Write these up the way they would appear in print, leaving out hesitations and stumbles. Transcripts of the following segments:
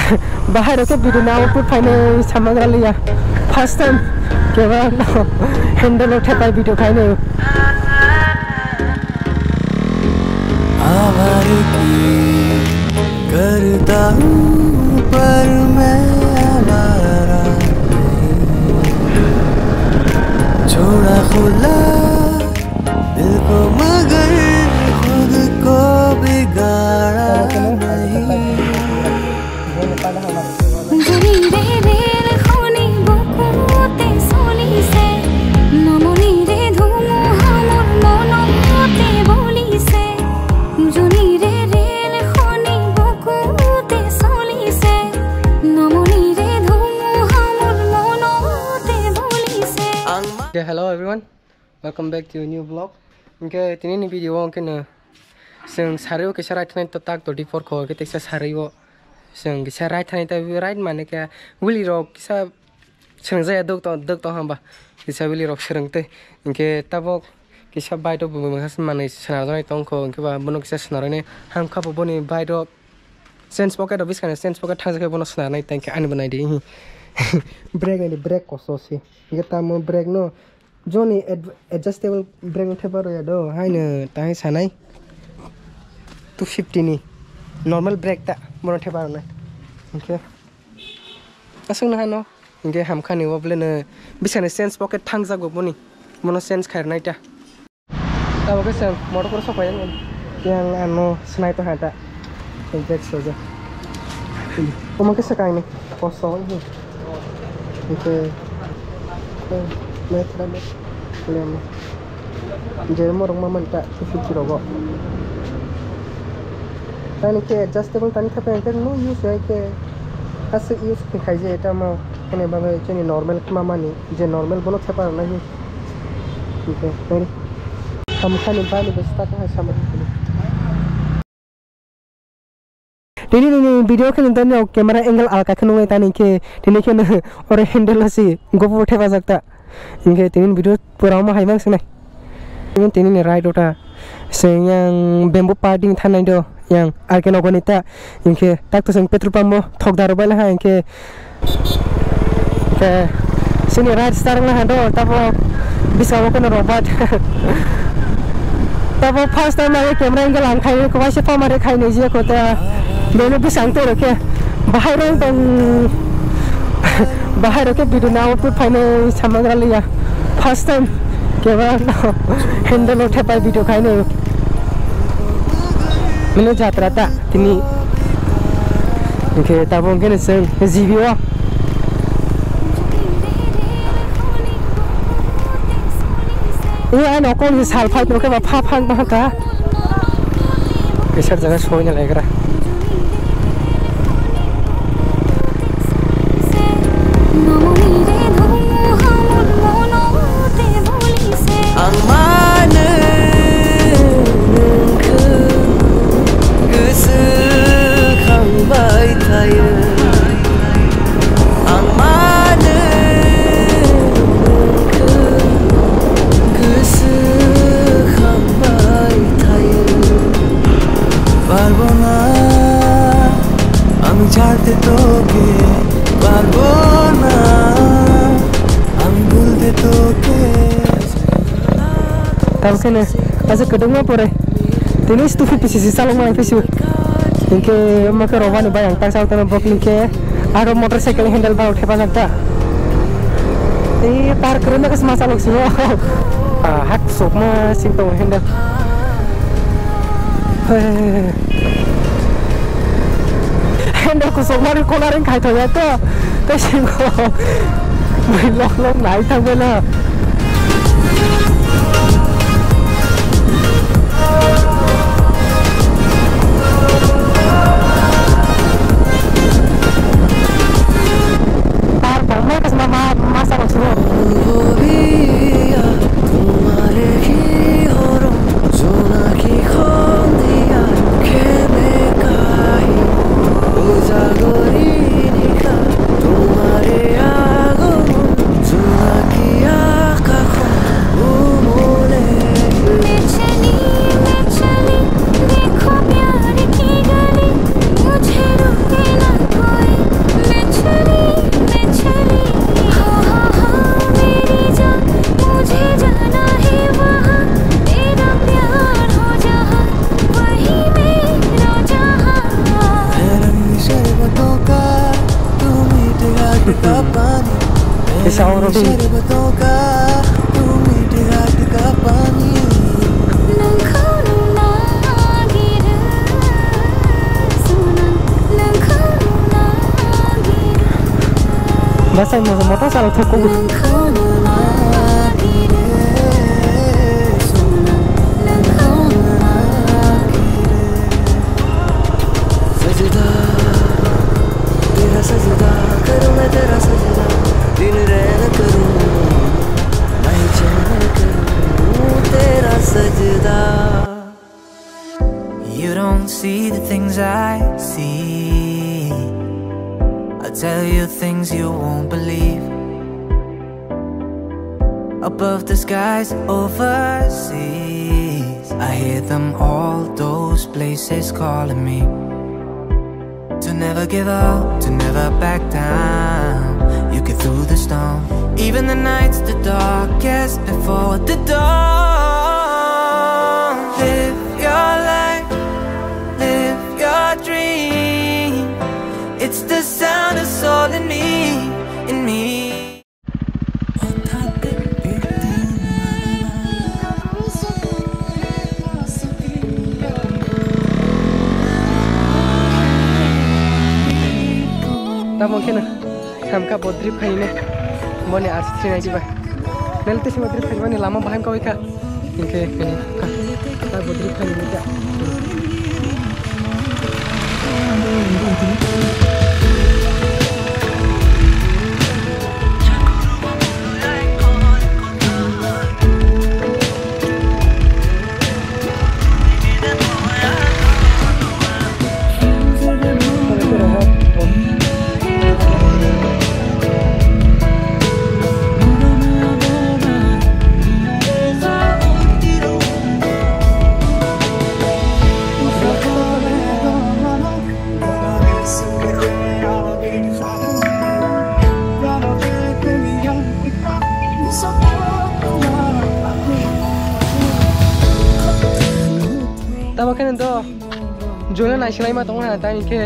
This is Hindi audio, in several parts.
बाहर के वीडियो ना आउटपुट फाइने समग्र लिया फर्स्ट टाइम केवल हैंडल उठे पाए वीडियो खाने करता हूँ पर मैं आवारा छोड़ा खुला दिल को मगर खुद को बिगाड़ा नहीं Hello everyone, welcome back to a new vlog. Okay, tini video mungkin seng sariwo kisah right nih tak 24 ko kita kisah sariwo seng kisah right nih tapi right mana kayak willy rock kisah seng saya dok toh hamba kisah willy rock sering teh. Okay, tabok kisah bayi tu bukan mana senar tu nih tongko. Okay, bah bunuh kisah senar ini hamka boni bayi tu sense pocket habis kan sense pocket thang sekai bunuh senar nih tengke ane benai di brake nih brake kososi. Kita mau brake no Johnny adjustable brake uठे पर या दो हाय न ताहे सानाई 250 नी normal brake ता मन उठे पर ना ओके असंग ना नो इनके हम खाने वो बोले न बिसाने sense pocket थंग जागो बनी मनो sense खारना इटा तब ओके सर मोटर पर सफाई yang anu senai तो हटा brake सोजा कौन के सकाई ने kosong ini oke meter ada kalian jadi mau orang mama tak 250 rogo tani ke adjustable tani tapi yang no use ya ke asal use ke kaji itu mau ini bagai ini normal mama nih jadi normal boleh siapa lagi oke ini kamu kan ini balik besar kan sama ini video kan nonton ya kamera angle alka kan nunggu tani ke ini kan orang handle sih gopo uठे बाजक ता इनके तीन वीडियो पूरा में हाइमांग से नहीं तीन ने राइड उठा से yang bamboo parting थाना इधर yang आर्के नौकनिता इनके तक तो संग पेट्रोल पंप थोक दारू बाला है इनके के sini राइड स्टार्ट में हंडो तब bisa वो kan robot तब फर्स्ट टाइम आगे कैमरा एंगल आंखाई को वैसे फॉर्म आरे खाई नहीं जिया कोता मैंने भी सांगते रखे बाहर के वीडियो ना आउटपुट फाइने समग्र लिया फर्स्ट टाइम केवल हैंडल उठे पाए वीडियो खाने मैंने जात्रा था तिनी ओके तब उनके ने जीवियो ये आना कौन साल फाइट रोके बापा फांग बाका किसर जगह सोने लगेगा चाहते तो के बारबोना हम भूलते तो के तब से ने ऐसे kedua pore ini stufi pisi salong mai pisi इनके मके रोवा ने बायang tak sautan bok इनके आरो मोटरसाइकिल हैंडल बार उठे पाना था ये पार करने का समस्या लोग सुनो हाथ सोक में सिंपल हैंडल हैंडल को सोक मारे कोना रिंग खाई तो या तो सिंपल मैं लोग नाई था बोला का पानी, शरबतों का तू मीठी घाट का पानी। Bahasa motor salah cukup. सजदा तेरा सजदा करूं मैं, तेरा सजदा दिन रैन करूं, मैं चैन करूं तेरा सजदा। You don't see the things I see, I tell you things you won't believe. Above the skies overseas, I hear them all, those places calling me. To never give up, to never back down. You get through the storm, even the nights the darkest before the dawn. Live your life, live your dream. It's the sound of soul in me, in me. Tak mungkin hamka bodri paine mone asli naik di bah. Nanti si bodri paine lama baham kau ika. Ingke ini tak bodri paine juga. Tahu kan itu jualan nasi lain mah tahu nggak? Tapi ke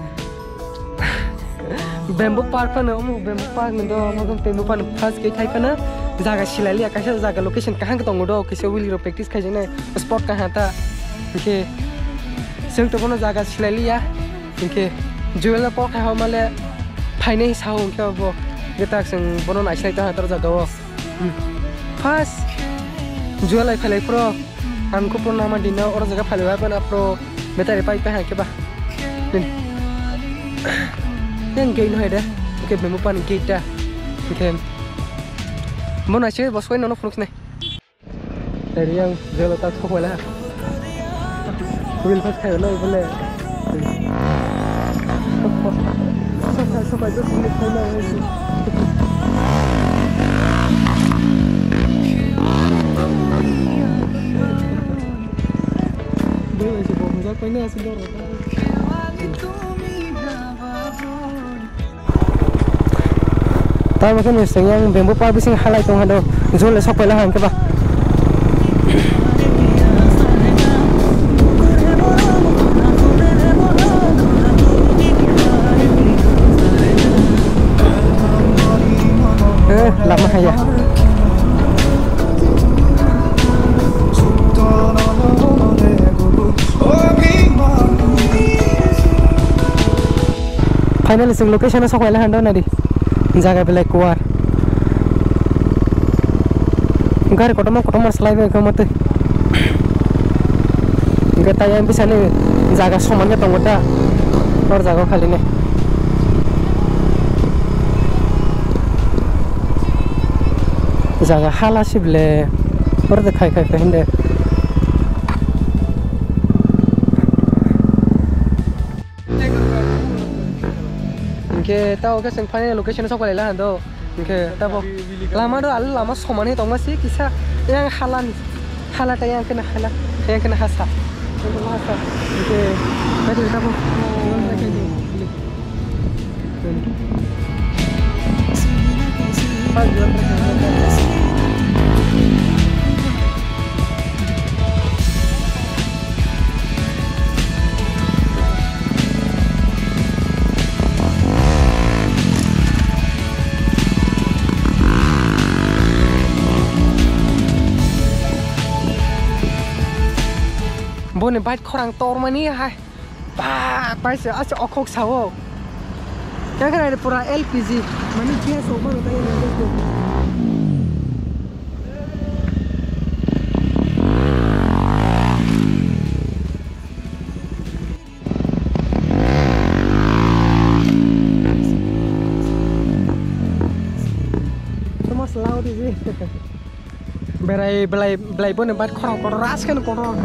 bamboo park mana? Bamboo park itu, macam bamboo park first ke thai mana? Jaga silali, akasnya jaga location kahang ketemu do, kisah wili ro practice kaji na spot kahang ta, ke seng tu kono jaga silali ya, ke jualan park kahang malah finance hau ke apa? Kita seng bono nasi lain tu hantar jaga wo. First jualan filai pro. Aku pun nama dina orang jaga paling apa na pro beta repai pe hake ba yang gain hoy dah ke bemu pan gate ke mon asyik bos koin nono flux ne dari yang jelo tak kau lah wil pas kau lo boleh sampai tu sini kau lah tahu mungkin misalnya yang bambu park bising halai tong hado jual sok pula hang ke ba lama aja finally sing location sok pula hando nadi jaga belai kuar gar kotomo selai be kamate gata yang bisa nih jaga somannya tongota or jaga kali nih jaga hala sih bele or dekai hinde ke tahu ke sing final location sok lah do ke tahu lama do alu lama somane tong masih kisah yang halat yang kena hasa ke tadi tahu bone bait korang tor mani hai pa se as okhok sawo yang kan ada pura LPG mani gas over utai itu semua selalu sih berai belai bone bait korang ras kan korang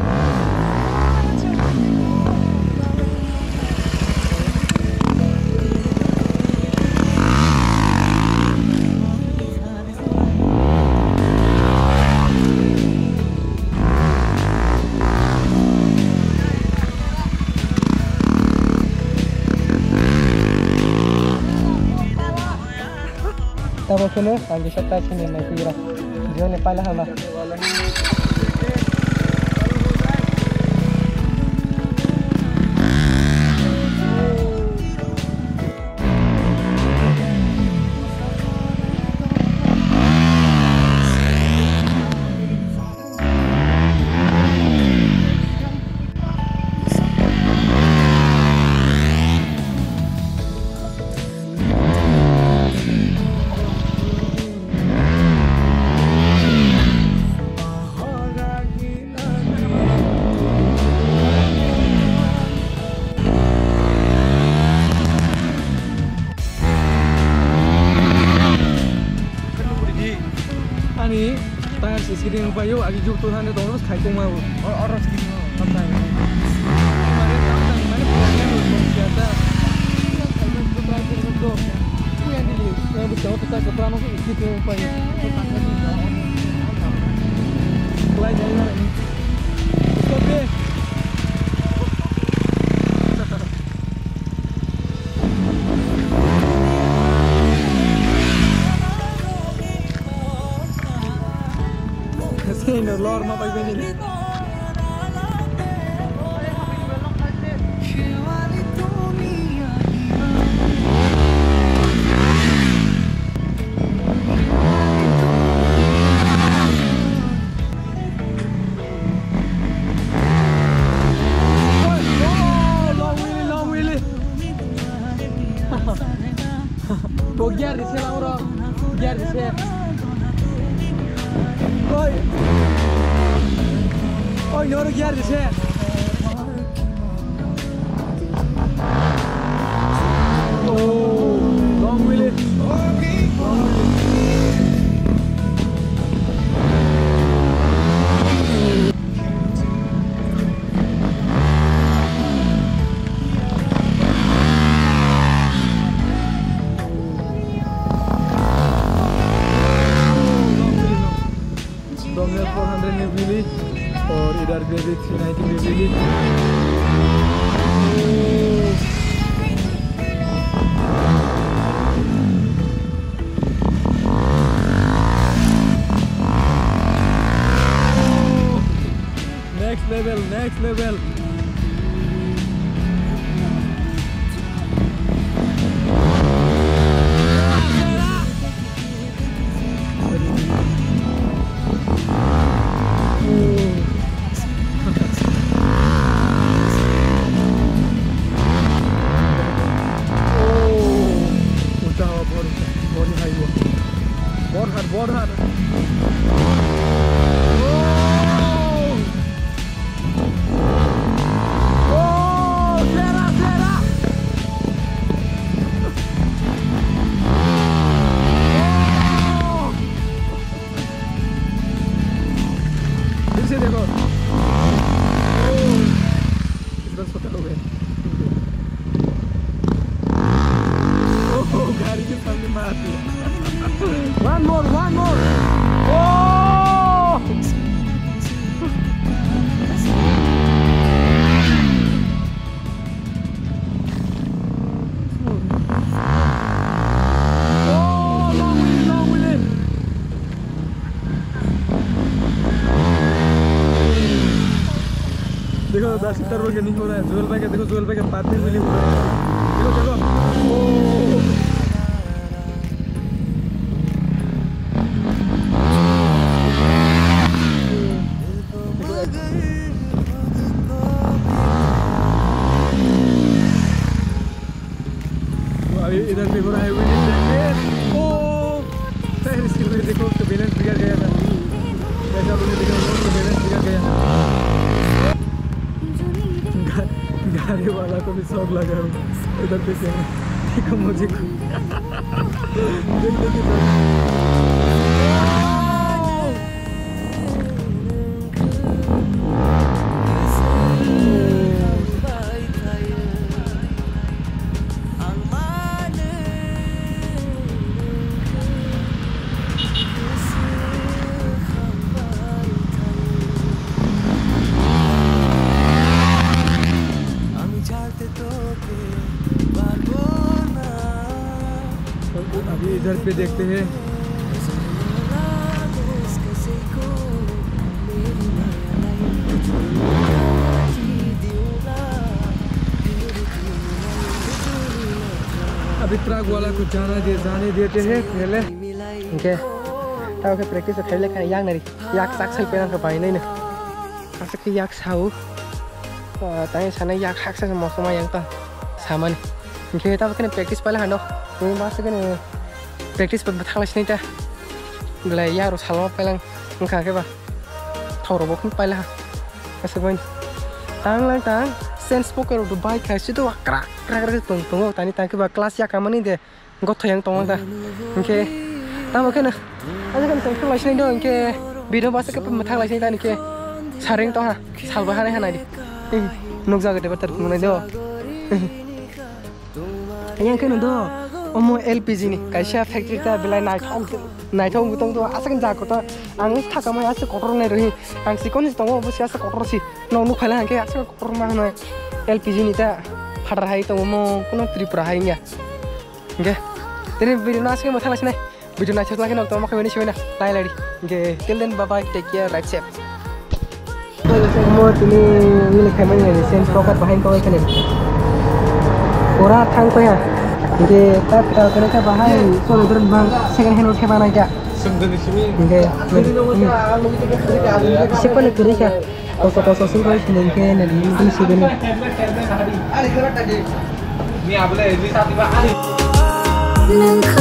Tama ko no, ang isa tayo sini may pira. Diyo ni pala hala. Ani, tayar segini yang bayu, agi juk tuh hanya terus kayak kau mau, orang segini mau, apa ini? Kemarin mana punya siapa? Kalian bertanya itu, punya diri, yang berjauh kita keterangan itu ikut yang bayu, mulai jalan ini, stop deh. Ini lor mau pakai ini. Long Willy. Bogiar di sini orang, bogiar di sini. Oi, yürü geldi şey. Oh, Long Willy. Dominar 400 में Willy और इधर ग्रेविट 390 में Willy. Next level. बहुत hard. फिर से देखो, इस बस पता हो गए। ओह, गाड़ी के सामने मारती है। One more. Oh! Long Willy. देखो दासी टर्बो के नहीं हो रहा है। जुएल भाई का देखो, जुएल भाई का पार्टनर मिली हो रहा है। देखो। ओह! अभी इधर पे हो रहा है ओ इसके में देखो तो बैलेंस बिगड़ गया था जैसा आपने देखा तो बैलेंस बिगड़ गया गाड़ी वाला को भी शौक लगा इधर पे देखो मुझे अभी इधर पे देखते हैं अभी ट्रक वाला को जाने देते हैं पहले ओके ताऊ के प्रैक्टिस से पहले kan yang nari yak saksa pe nang bai nai ne saksa ke yak sau tai sana yak saksa mosoma yang ta saman oke taऊ kan practice pala hando ini masuk kan practice pe bathang sini ta belai ya ro salma pelang ngka ke ba thau ro bok pala masuk ban tang lang tang sense poker do bike ka situ krak krak tung tung tani tang ke ba kelas ya kamani de gotho yang tong ta oke tahu kan aja kan tang kelas ini dong ke video masuk ke bathang sini ta ni ke saring to ha salba hane hanai di nuk jaga de batar munai do yang kan do omo LPG ni kaisa factory ta belai naithong gutong to asakan jago to ang thakamai asa kotor nai rohi ang sikon si tongo bosi asa kotor si nonu khala hangke asa kotor ma hanai LPG ni ta phadar hai to omo kono tripura hai nya nge tere video na asake mathang lasnai video na chhla ke nok to ma khameni shoi na lai ladi nge till then bye bye take care right safe omo tini ni khamani ni sense pocket behind ko ikane ora thang ko ya oke kita kena bahaya soalnya turun bang second hand udah mana aja oke siapa nak kerja kosong sih kalau sini kan ada ini sih kan ini apa lagi